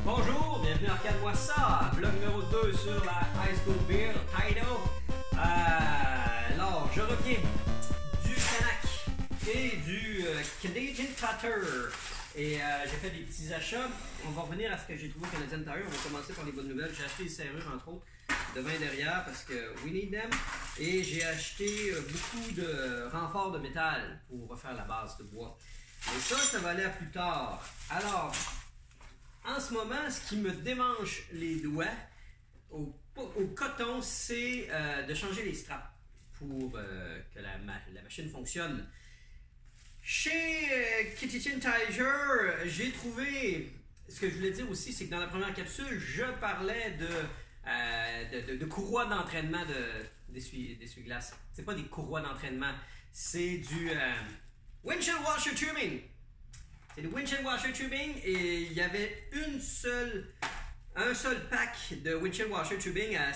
Bonjour, bienvenue à Regarde-moi ça, vlog numéro 2 sur la High School Beer Title. Alors, je reviens du Canac et du Canadian Cutter. Et j'ai fait des petits achats. On va revenir à ce que j'ai trouvé au Canadian Tire. On va commencer par les bonnes nouvelles. J'ai acheté des serrures, entre autres, devant et derrière parce que we need them. Et j'ai acheté beaucoup de renforts de métal pour refaire la base de bois. Et ça va aller à plus tard. Alors, en ce moment, ce qui me démange les doigts au coton, c'est de changer les straps pour que la machine fonctionne. Chez Canadian Tire, j'ai trouvé... Ce que je voulais dire aussi, c'est que dans la première capsule, je parlais de courroies d'entraînement d'essuie-glace. C'est pas des courroies d'entraînement, c'est du windshield washer tubing. C'est du windshield washer tubing et il y avait un seul pack de windshield washer tubing à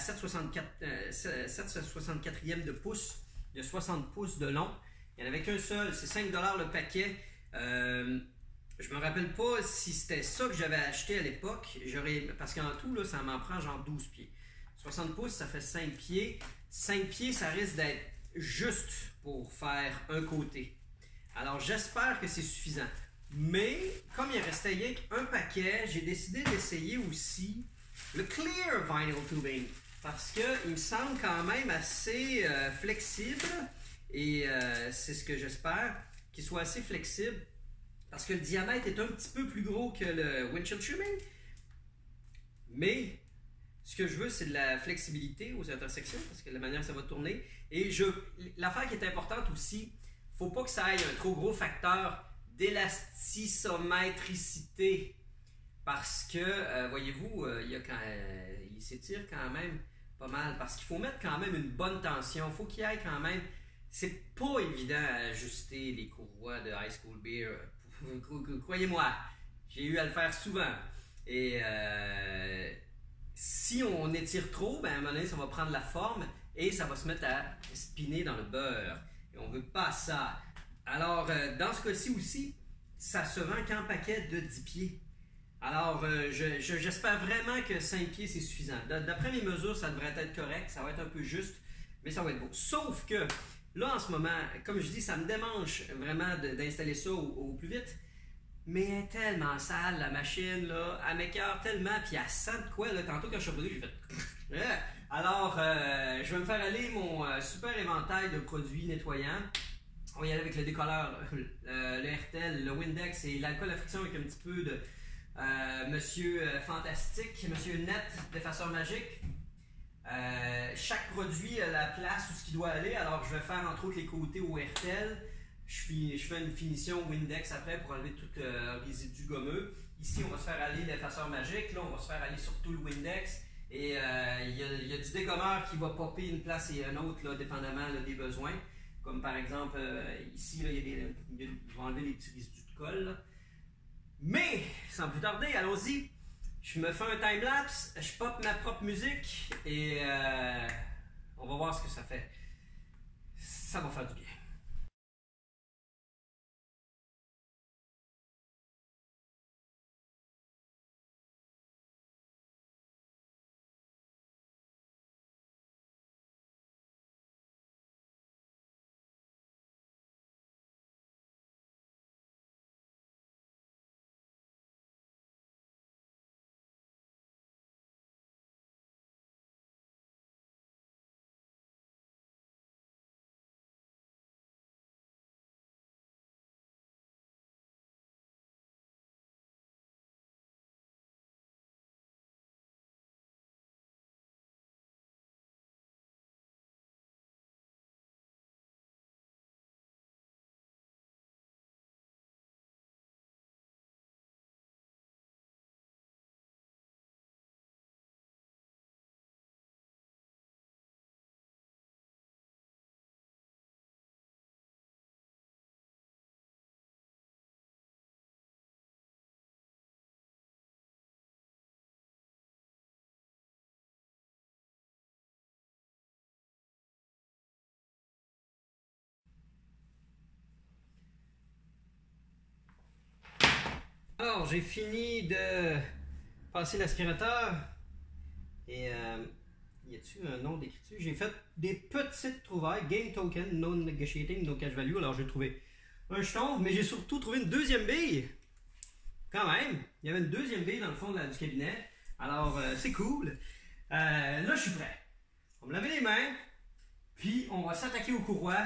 7,64e de pouce, de 60 pouces de long. Il n'y en avait qu'un seul, c'est 5$ le paquet. Je me rappelle pas si c'était ça que j'avais acheté à l'époque. Parce qu'en tout, là, ça m'en prend genre 12 pieds. 60 pouces, ça fait 5 pieds. 5 pieds, ça risque d'être juste pour faire un côté. Alors, j'espère que c'est suffisant. Mais, comme il restait rien qu'un paquet, j'ai décidé d'essayer aussi le Clear Vinyl Tubing. Parce qu'il me semble quand même assez flexible. Et c'est ce que j'espère, qu'il soit assez flexible. Parce que le diamètre est un petit peu plus gros que le windshield tubing. Mais, ce que je veux, c'est de la flexibilité aux intersections. Parce que la manière que ça va tourner. Et l'affaire qui est importante aussi, il ne faut pas que ça aille un trop gros facteur d'élasticométricité parce que, voyez-vous, il s'étire quand même pas mal parce qu'il faut mettre quand même une bonne tension, il faut qu'il y ait quand même, c'est pas évident à ajuster les courroies de High School Beer, croyez-moi, j'ai eu à le faire souvent et si on étire trop, ben, à un moment donné ça va prendre la forme et ça va se mettre à spinner dans le beurre et on veut pas ça. Alors, dans ce cas-ci aussi, ça se vend qu'en paquet de 10 pieds. Alors, j'espère vraiment que 5 pieds, c'est suffisant. D'après mes mesures, ça devrait être correct. Ça va être un peu juste, mais ça va être beau. Sauf que, là, en ce moment, comme je dis, ça me démange vraiment d'installer ça au plus vite. Mais elle est tellement sale, la machine, là. Elle m'écoeure tellement, puis elle sent de quoi, là. Tantôt, quand je suis revenu, j'ai fait... Alors, je vais me faire aller mon super éventail de produits nettoyants. On va y aller avec le décolleur, le RTL, le Windex et l'alcool à friction avec un petit peu de Monsieur Fantastique, Monsieur Net, d'effaceur magique. Chaque produit a la place où ce qui doit aller, alors je vais faire entre autres les côtés au RTL. Je fais une finition Windex après pour enlever tout le résidu gommeux. Ici, on va se faire aller l'effaceur magique, là on va se faire aller surtout le Windex. Et il y a du dégommeur qui va popper une place et une autre, là, dépendamment là, des besoins. Comme par exemple, ici, là, je vais enlever les petits résidus de colle. Là. Mais, sans plus tarder, allons-y. Je me fais un time-lapse, je pop ma propre musique et on va voir ce que ça fait. Ça va faire du bien. Alors, j'ai fini de passer l'aspirateur. Et y a-t-il un nom d'écriture? J'ai fait des petites trouvailles. Game token, no negotiating, no cash value. Alors j'ai trouvé un jeton, mais j'ai surtout trouvé une deuxième bille. Quand même, il y avait une deuxième bille dans le fond du cabinet. Alors c'est cool. Là je suis prêt. On va me laver les mains. Puis on va s'attaquer aux courroies.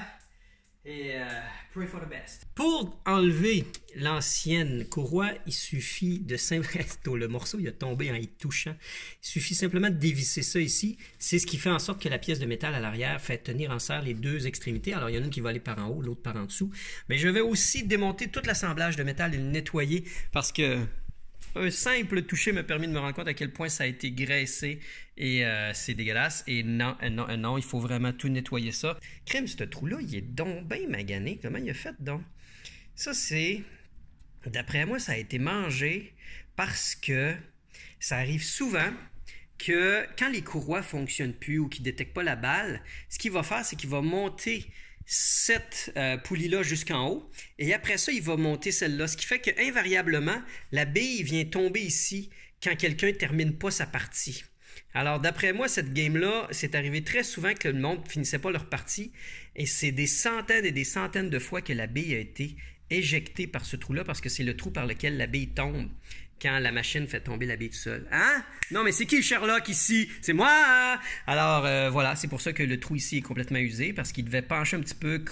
Et pray for the best. Pour enlever l'ancienne courroie, il suffit de simplement... Le morceau, il a tombé en y touchant. Il suffit simplement de dévisser ça ici. C'est ce qui fait en sorte que la pièce de métal à l'arrière fait tenir en serre les deux extrémités. Alors, il y en a une qui va aller par en haut, l'autre par en dessous. Mais je vais aussi démonter tout l'assemblage de métal et le nettoyer parce que un simple toucher m'a permis de me rendre compte à quel point ça a été graissé et c'est dégueulasse. Et non, il faut vraiment tout nettoyer ça. Crème, ce trou-là, il est donc bien magané. Comment il a fait donc? Ça, c'est... D'après moi, ça a été mangé parce que ça arrive souvent que quand les courroies ne fonctionnent plus ou qu'ils ne détectent pas la balle, ce qu'il va faire, c'est qu'il va monter cette poulie-là jusqu'en haut, et après ça, il va monter celle-là, ce qui fait qu'invariablement, la bille vient tomber ici quand quelqu'un ne termine pas sa partie. Alors, d'après moi, cette game-là, c'est arrivé très souvent que le monde ne finissait pas leur partie, et c'est des centaines et des centaines de fois que la bille a été éjectée par ce trou-là, parce que c'est le trou par lequel la bille tombe quand la machine fait tomber la bille tout seul. Hein? Non, mais c'est qui le Sherlock ici? C'est moi! Alors, voilà, c'est pour ça que le trou ici est complètement usé, parce qu'il devait pencher un petit peu,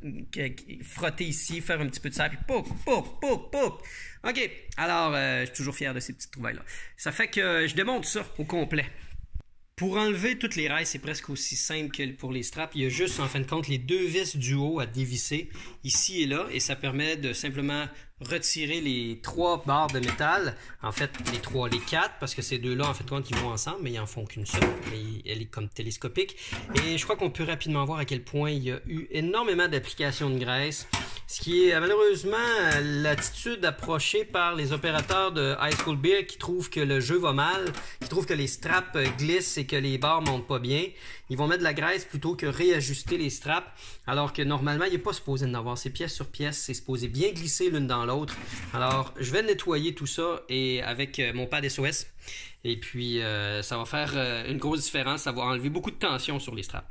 frotter ici, faire un petit peu de sable, puis pouc, pouc, pouc, pouc. OK, alors, je suis toujours fier de ces petites trouvailles-là. Ça fait que je démonte ça au complet. Pour enlever toutes les rails, c'est presque aussi simple que pour les straps. Il y a juste, en fin de compte, les deux vis du haut à dévisser, ici et là, et ça permet de simplement retirer les 3 barres de métal, en fait les 4, parce que ces deux-là, en fait, compte, ils vont ensemble, mais ils n'en font qu'une seule, mais elle est comme télescopique. Et je crois qu'on peut rapidement voir à quel point il y a eu énormément d'applications de graisse, ce qui est malheureusement l'attitude approchée par les opérateurs de High School Beer qui trouvent que le jeu va mal, qui trouvent que les straps glissent et que les barres ne montent pas bien. Ils vont mettre de la graisse plutôt que réajuster les straps, alors que normalement, il n'est pas supposé en avoir. C'est pièce sur pièce, c'est supposé bien glisser l'une dans l'autre. Alors, je vais nettoyer tout ça et avec mon pad SOS. Et puis, ça va faire une grosse différence. Ça va enlever beaucoup de tension sur les straps.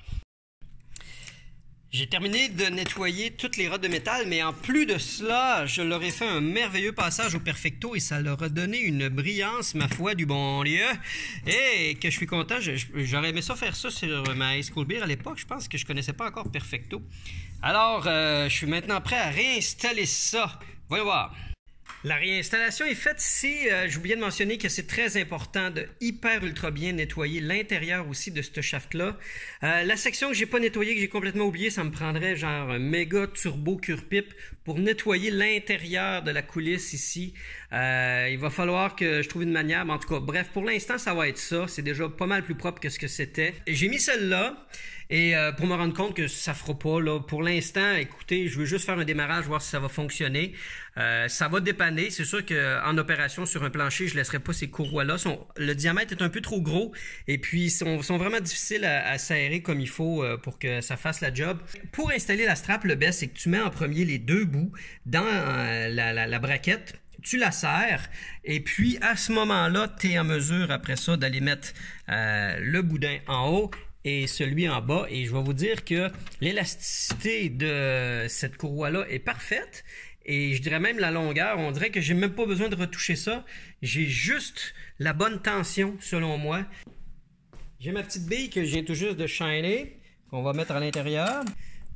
J'ai terminé de nettoyer toutes les rods de métal, mais en plus de cela, je leur ai fait un merveilleux passage au Perfecto et ça leur a donné une brillance, ma foi, du bon Dieu. Et que je suis content, j'aurais aimé ça faire ça sur ma High School Beer à l'époque. Je pense que je connaissais pas encore Perfecto. Alors, je suis maintenant prêt à réinstaller ça. Voyons voir. La réinstallation est faite ici. J'ai oublié de mentionner que c'est très important de hyper ultra bien nettoyer l'intérieur aussi de ce shaft-là. La section que j'ai pas nettoyée, que j'ai complètement oublié, ça me prendrait genre un méga turbo cure-pipe pour nettoyer l'intérieur de la coulisse ici. Il va falloir que je trouve une manière, mais en tout cas, bref, pour l'instant, ça va être ça. C'est déjà pas mal plus propre que ce que c'était. J'ai mis celle-là. Et pour me rendre compte que ça fera pas, là, pour l'instant, écoutez, je veux juste faire un démarrage, voir si ça va fonctionner. Ça va dépanner. C'est sûr qu'en opération sur un plancher, je ne laisserai pas ces courroies-là. Le diamètre est un peu trop gros et puis sont vraiment difficiles à s'aérer comme il faut pour que ça fasse la job. Pour installer la strap, le best, c'est que tu mets en premier les deux bouts dans la braquette. Tu la serres et puis à ce moment-là, tu es en mesure après ça d'aller mettre le boudin en haut et celui en bas. Et je vais vous dire que l'élasticité de cette courroie-là est parfaite. Et je dirais même la longueur, on dirait que j'ai même pas besoin de retoucher ça. J'ai juste la bonne tension selon moi. J'ai ma petite bille que je viens tout juste de shiner, qu'on va mettre à l'intérieur.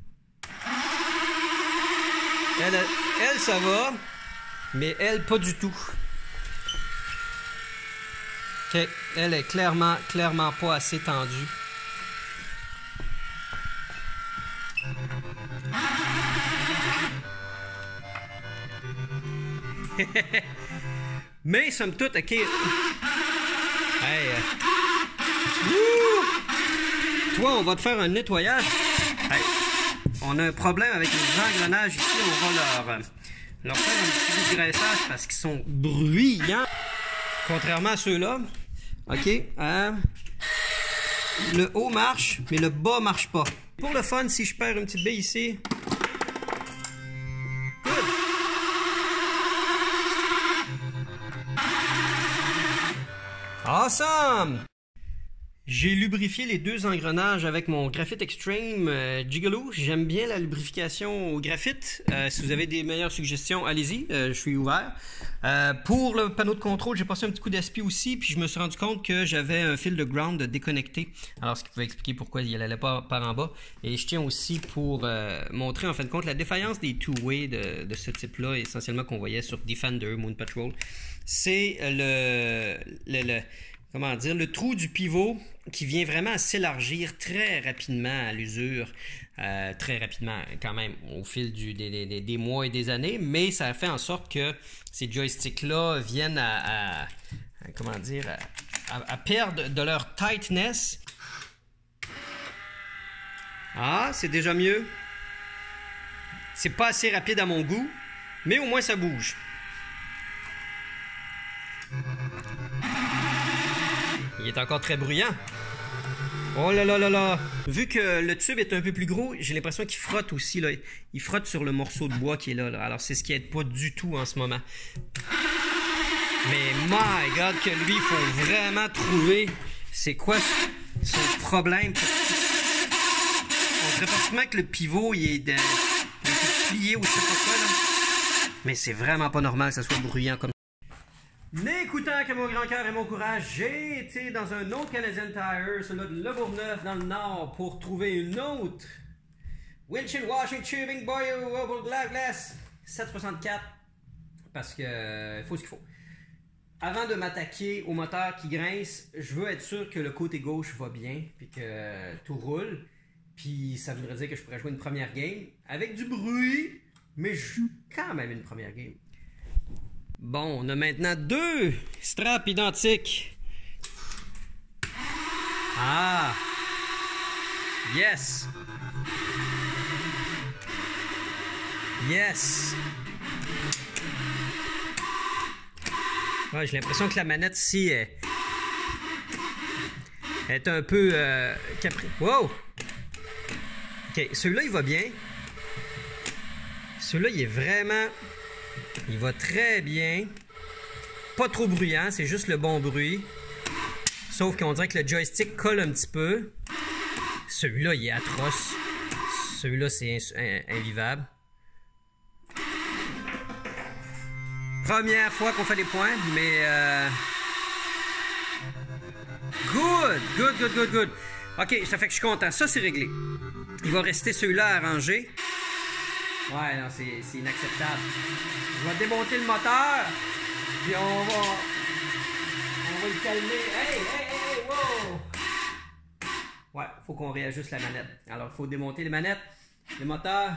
Elle, ça va, mais elle, pas du tout. OK, elle est clairement pas assez tendue. Mais somme toute, OK. Hey, toi, on va te faire un nettoyage. Hey, on a un problème avec les engrenages ici. On va leur faire un petit dégraissage parce qu'ils sont bruyants. Contrairement à ceux-là. OK. Le haut marche, mais le bas marche pas. Pour le fun, si je perds une petite bille ici. Awesome! J'ai lubrifié les deux engrenages avec mon Graphite Extreme Gigolo. J'aime bien la lubrification au graphite. Si vous avez des meilleures suggestions, allez-y. Je suis ouvert. Pour le panneau de contrôle, j'ai passé un petit coup d'aspi aussi. Puis je me suis rendu compte que j'avais un fil de ground déconnecté. Alors, ce qui pouvait expliquer pourquoi il n'allait pas par en bas. Et je tiens aussi pour montrer en fin de compte la défaillance des two-way de ce type-là, essentiellement qu'on voyait sur Defender, Moon Patrol. C'est comment dire, le trou du pivot qui vient vraiment s'élargir très rapidement à l'usure, très rapidement quand même au fil des mois et des années, mais ça fait en sorte que ces joysticks-là viennent à perdre de leur tightness. Ah, c'est déjà mieux. C'est pas assez rapide à mon goût, mais au moins ça bouge. Il est encore très bruyant. Oh là là là là! Vu que le tube est un peu plus gros, j'ai l'impression qu'il frotte aussi, là. Il frotte sur le morceau de bois qui est là. Alors, c'est ce qui aide pas du tout en ce moment. Mais, my God, que lui, il faut vraiment trouver c'est quoi son problème. On dirait pratiquement que le pivot, il est plié ou je sais pas quoi, là. Mais c'est vraiment pas normal que ça soit bruyant comme ça. N'écoutant que mon grand cœur et mon courage, j'ai été dans un autre Canadian Tire, celui de Le Bourgneuf, dans le Nord, pour trouver une autre Wilchin Washing Tubing Boyle Glass 764, parce que faut ce qu'il faut. Avant de m'attaquer au moteur qui grince, je veux être sûr que le côté gauche va bien, puis que tout roule, puis ça voudrait dire que je pourrais jouer une première game avec du bruit, mais quand même une première game. Bon, on a maintenant deux straps identiques. Ah! Yes! Yes! Ouais, j'ai l'impression que la manette ici est un peu capri. Wow! Ok, celui-là il va bien. Celui-là il est vraiment... Il va très bien. Pas trop bruyant, c'est juste le bon bruit. Sauf qu'on dirait que le joystick colle un petit peu. Celui-là, il est atroce. Celui-là, c'est invivable. Première fois qu'on fait des points, mais... Good. Ok, ça fait que je suis content. Ça, c'est réglé. Il va rester celui-là à arranger. Ouais, non, c'est inacceptable. Je vais démonter le moteur, puis on va le calmer. Hey, wow! Ouais, faut qu'on réajuste la manette. Alors, il faut démonter les manettes, les moteurs.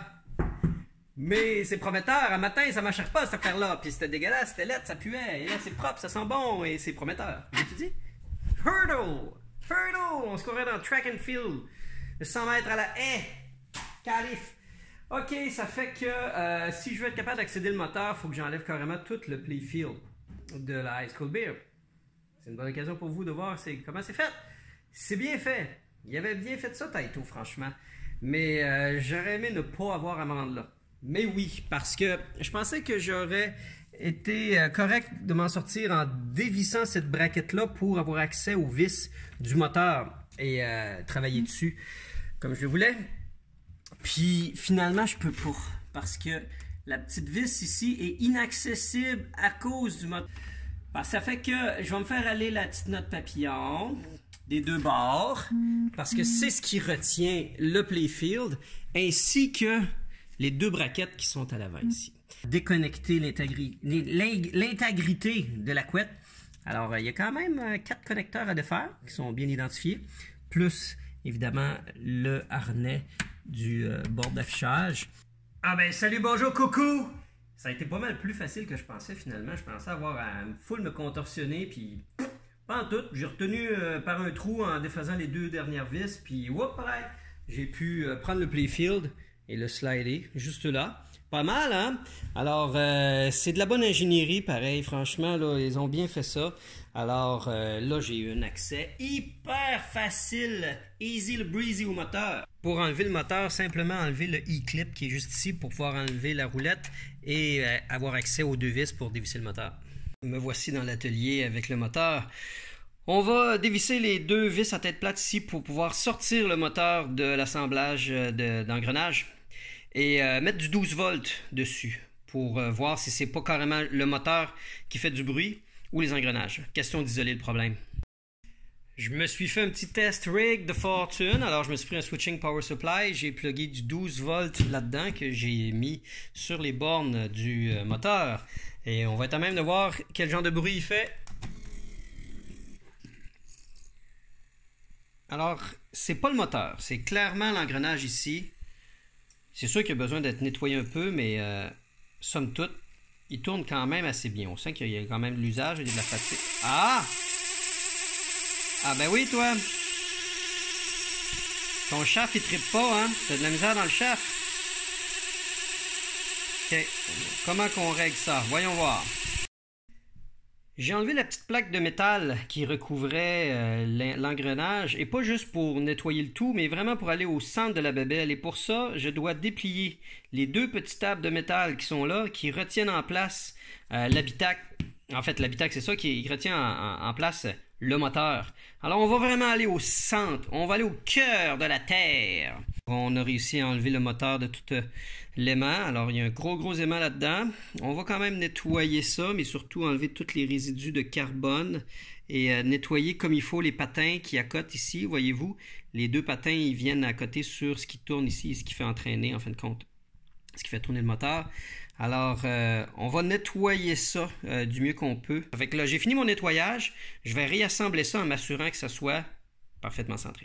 Mais c'est prometteur. Un matin, ça marchait pas, cette affaire-là. Puis c'était dégueulasse, c'était laid, ça puait. Et là, c'est propre, ça sent bon et c'est prometteur. Qu'est-ce que tu dis? Hurdle! On se courait dans le track and field. De 100 mètres à la haie. Calif. Ok, ça fait que si je veux être capable d'accéder le moteur, il faut que j'enlève carrément tout le playfield de la Ice Cold Beer. C'est une bonne occasion pour vous de voir comment c'est fait. C'est bien fait. Il avait bien fait ça, Taito, franchement. Mais j'aurais aimé ne pas avoir à me rendre là. Mais oui, parce que je pensais que j'aurais été correct de m'en sortir en dévissant cette braquette-là pour avoir accès aux vis du moteur et travailler dessus comme je le voulais. Puis finalement, je peux pas parce que la petite vis ici est inaccessible à cause du moteur. Parce que ça fait que je vais me faire aller la petite note papillon des deux bords parce que c'est ce qui retient le playfield ainsi que les deux braquettes qui sont à l'avant ici. Déconnecter l'intégrité de la couette. Alors, il y a quand même 4 connecteurs à défaire qui sont bien identifiés, plus évidemment le harnais du bord d'affichage. Ah ben salut, bonjour, coucou! Ça a été pas mal plus facile que je pensais finalement. Je pensais avoir à full me contorsionner, puis pas en tout. J'ai retenu par un trou en défaisant les deux dernières vis, puis whoop, j'ai pu prendre le playfield et le slider juste là. Pas mal, hein? Alors, c'est de la bonne ingénierie, pareil. Franchement, là, ils ont bien fait ça. Alors, là, j'ai eu un accès hyper facile, easy le breezy au moteur. Pour enlever le moteur, simplement enlever le E-clip qui est juste ici pour pouvoir enlever la roulette et avoir accès aux deux vis pour dévisser le moteur. Me voici dans l'atelier avec le moteur. On va dévisser les 2 vis à tête plate ici pour pouvoir sortir le moteur de l'assemblage d'engrenage et mettre du 12 volts dessus pour voir si c'est pas carrément le moteur qui fait du bruit ou les engrenages. Question d'isoler le problème. Je me suis fait un petit test rig de fortune. Alors, je me suis pris un switching power supply. J'ai plugué du 12 volts là-dedans que j'ai mis sur les bornes du moteur. Et on va être à même de voir quel genre de bruit il fait. Alors, c'est pas le moteur. C'est clairement l'engrenage ici. C'est sûr qu'il a besoin d'être nettoyé un peu, mais somme toute, il tourne quand même assez bien. On sent qu'il y a quand même de l'usage et de la fatigue. Ah! Ah ben oui, toi! Ton shaft, il trippe pas, hein? T'as de la misère dans le shaft. OK. Comment qu'on règle ça? Voyons voir. J'ai enlevé la petite plaque de métal qui recouvrait l'engrenage, et pas juste pour nettoyer le tout, mais vraiment pour aller au centre de la bébelle. Et pour ça, je dois déplier les 2 petites tables de métal qui sont là, qui retiennent en place l'habitacle. En fait, l'habitacle, c'est ça qui retient en place le moteur. Alors, on va vraiment aller au centre. On va aller au cœur de la Terre. On a réussi à enlever le moteur de tout l'aimant. Alors, il y a un gros aimant là-dedans. On va quand même nettoyer ça, mais surtout enlever tous les résidus de carbone et nettoyer comme il faut les patins qui accotent ici. Voyez-vous, les 2 patins, ils viennent accoter sur ce qui tourne ici, ce qui fait entraîner, en fin de compte, ce qui fait tourner le moteur. Alors, on va nettoyer ça du mieux qu'on peut. Fait que là, j'ai fini mon nettoyage. Je vais réassembler ça en m'assurant que ça soit parfaitement centré.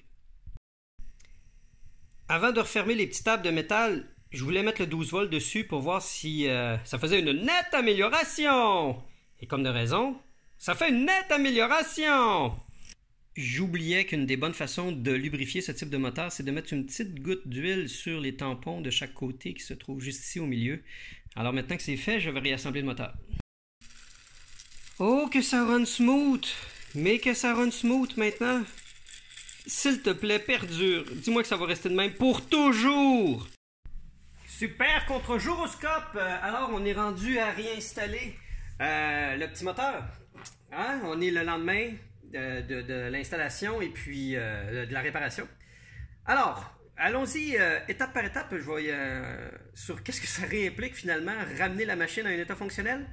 Avant de refermer les petites tables de métal, je voulais mettre le 12 volts dessus pour voir si ça faisait une nette amélioration. Et comme de raison, ça fait une nette amélioration. J'oubliais qu'une des bonnes façons de lubrifier ce type de moteur, c'est de mettre une petite goutte d'huile sur les tampons de chaque côté qui se trouvent juste ici au milieu. Alors maintenant que c'est fait, je vais réassembler le moteur. Oh, que ça run smooth! Mais que ça run smooth maintenant! S'il te plaît, perdure. Dis-moi que ça va rester de même pour toujours! Super contre-gyroscope! Alors, on est rendu à réinstaller le petit moteur. Hein? On est le lendemain de l'installation et puis de la réparation. Alors, allons-y étape par étape. Je vais sur qu'est-ce que ça réimplique finalement, ramener la machine à un état fonctionnel.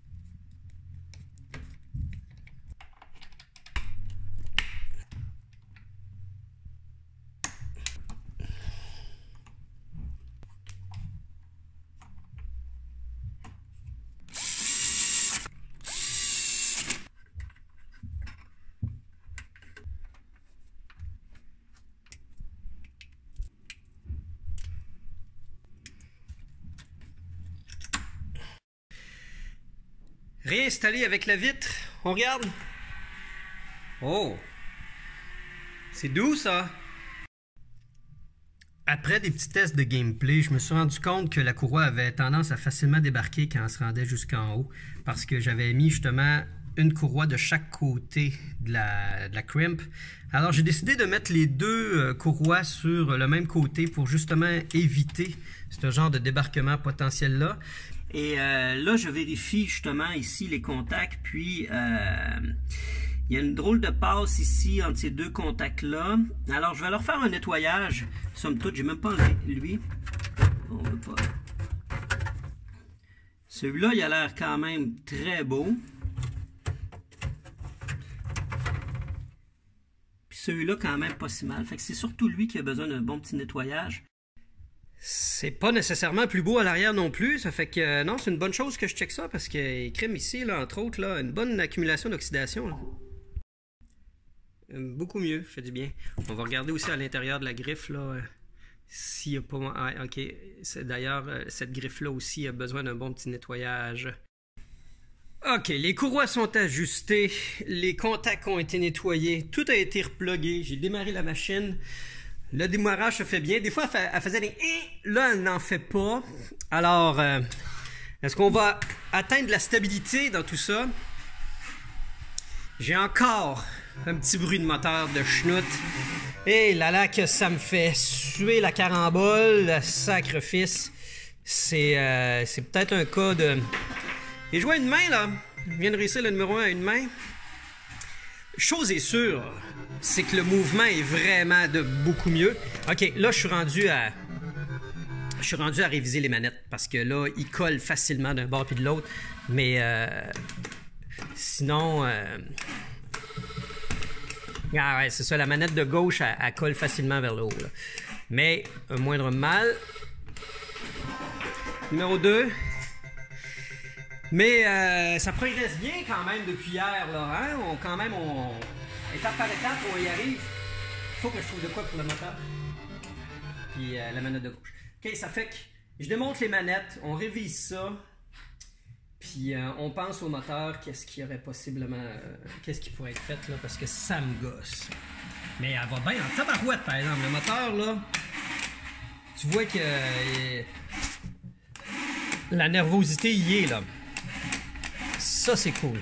Réinstaller avec la vitre. On regarde. Oh! C'est doux ça! Après des petits tests de gameplay, je me suis rendu compte que la courroie avait tendance à facilement débarquer quand elle se rendait jusqu'en haut. Parce que j'avais mis justement une courroie de chaque côté de la crimp. Alors j'ai décidé de mettre les 2 courroies sur le même côté pour justement éviter ce genre de débarquement potentiel-là. Et là, je vérifie justement ici les contacts, puis il y a une drôle de passe ici entre ces 2 contacts-là. Alors, je vais leur faire un nettoyage. Somme toute, j'ai même pas enlevé lui. On veut pas. Celui-là, il a l'air quand même très beau. Puis celui-là, quand même pas si mal. Fait que c'est surtout lui qui a besoin d'un bon petit nettoyage. C'est pas nécessairement plus beau à l'arrière non plus, ça fait que non, c'est une bonne chose que je check ça parce que crème ici, là, entre autres, là, une bonne accumulation d'oxydation. Beaucoup mieux, fait du bien. On va regarder aussi à l'intérieur de la griffe, là, s'il n'y a pas... Ah, ok, d'ailleurs, cette griffe-là aussi a besoin d'un bon petit nettoyage. Ok, les courroies sont ajustées, les contacts ont été nettoyés, tout a été replugué, j'ai démarré la machine. Le démarrage se fait bien. Des fois, elle faisait des « là, elle n'en fait pas. Alors, est-ce qu'on va atteindre la stabilité dans tout ça? J'ai encore un petit bruit de moteur de schnout. Et là que ça me fait suer la carambole, sacrifice. C'est peut-être un cas de... J'ai joué à une main, là. Je viens de réussir le numéro 1 à une main. chose est sûre, c'est que le mouvement est vraiment de beaucoup mieux. OK, là, je suis rendu à réviser les manettes parce que là, ils collent facilement d'un bord puis de l'autre. Mais sinon... Ah ouais, c'est ça, la manette de gauche, elle colle facilement vers le haut. Là. Mais un moindre mal. Numéro 2. Mais ça progresse bien quand même depuis hier. Là, hein? Étape par étape, on y arrive. Il faut que je trouve de quoi pour le moteur. Puis la manette de gauche. OK, ça fait que je démonte les manettes, on révise ça. Puis on pense au moteur, qu'est-ce qui aurait possiblement... qu'est-ce qui pourrait être fait là, parce que ça me gosse. Mais elle va bien en tabarouette, par exemple. Le moteur, là, tu vois que la nervosité y est, là. Ça, c'est cool.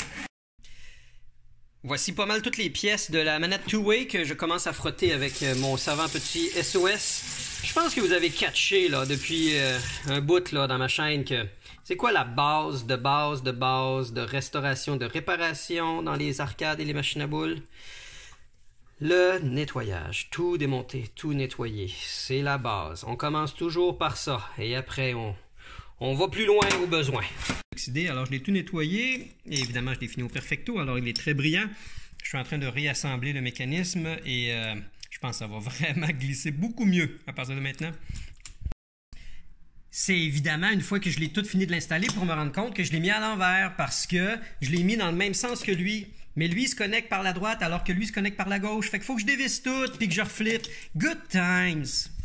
Voici pas mal toutes les pièces de la manette two-way que je commence à frotter avec mon savant petit SOS. Je pense que vous avez catché là, depuis un bout là, dans ma chaîne que c'est quoi la base de restauration, de réparation dans les arcades et les machines à boules? Le nettoyage. Tout démonter, tout nettoyer. C'est la base. On commence toujours par ça et après on va plus loin au besoin. Alors je l'ai tout nettoyé et évidemment je l'ai fini au perfecto, alors il est très brillant. Je suis en train de réassembler le mécanisme et je pense que ça va vraiment glisser beaucoup mieux à partir de maintenant. C'est évidemment une fois que je l'ai tout fini de l'installer pour me rendre compte que je l'ai mis à l'envers parce que je l'ai mis dans le même sens que lui. Mais lui il se connecte par la droite alors que lui se connecte par la gauche. Fait qu'il faut que je dévisse tout puis que je reflippe. Good times!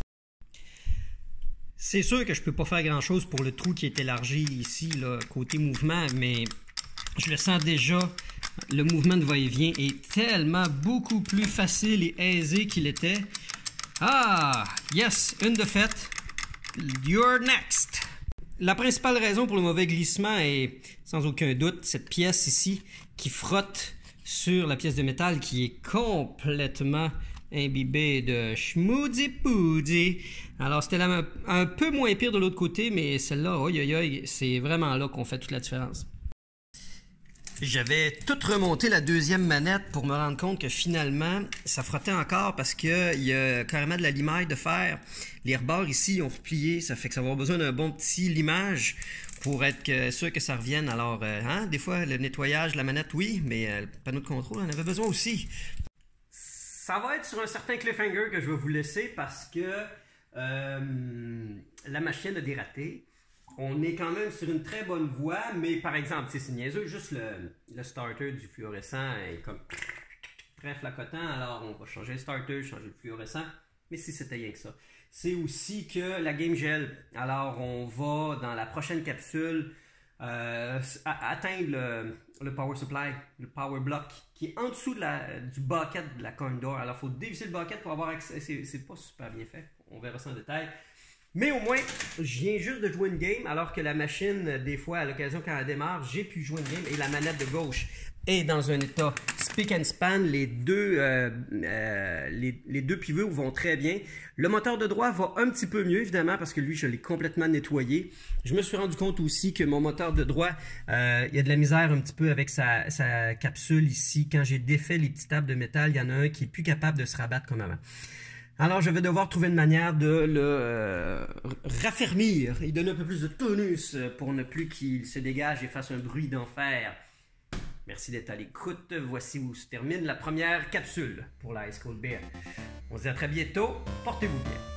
C'est sûr que je ne peux pas faire grand-chose pour le trou qui est élargi ici, là, côté mouvement, mais je le sens déjà, le mouvement de va-et-vient est tellement beaucoup plus facile et aisé qu'il était. Ah, yes, une de faite. You're next. La principale raison pour le mauvais glissement est, sans aucun doute, cette pièce ici qui frotte sur la pièce de métal qui est complètement imbibée de schmoody-poody. Alors, c'était un peu moins pire de l'autre côté, mais celle-là, c'est vraiment là qu'on fait toute la différence. J'avais tout remonté la deuxième manette pour me rendre compte que finalement, ça frottait encore parce qu'il y a carrément de la limaille de fer. Les rebords ici ont replié, ça fait que ça va avoir besoin d'un bon petit limage pour être sûr que ça revienne. Alors, des fois, le nettoyage de la manette, oui, mais le panneau de contrôle, on avait besoin aussi. Ça va être sur un certain cliffhanger que je vais vous laisser parce que la machine a dératé. On est quand même sur une très bonne voie, mais par exemple, c'est niaiseux, juste le starter du fluorescent est comme très flacotant, alors on va changer le starter, changer le fluorescent, mais si c'était rien que ça. C'est aussi que la game gèle, alors on va dans la prochaine capsule atteindre le power supply, le power block, qui est en dessous du bucket de la corn door. Alors il faut dévisser le bucket pour avoir accès, c'est pas super bien fait, on verra ça en détail. Mais au moins, je viens juste de jouer une game, alors que la machine, des fois, à l'occasion, quand elle démarre, j'ai pu jouer une game et la manette de gauche est dans un état spick and span. Les deux pivots vont très bien. Le moteur de droit va un petit peu mieux, évidemment, parce que lui, je l'ai complètement nettoyé. Je me suis rendu compte aussi que mon moteur de droit, il y a de la misère un petit peu avec sa capsule ici. Quand j'ai défait les petits tables de métal, il y en a un qui est plus capable de se rabattre comme avant. Alors, je vais devoir trouver une manière de le raffermir et donner un peu plus de tonus pour ne plus qu'il se dégage et fasse un bruit d'enfer. Merci d'être à l'écoute. Voici où se termine la première capsule pour la Ice Cold Beer. On se dit à très bientôt. Portez-vous bien.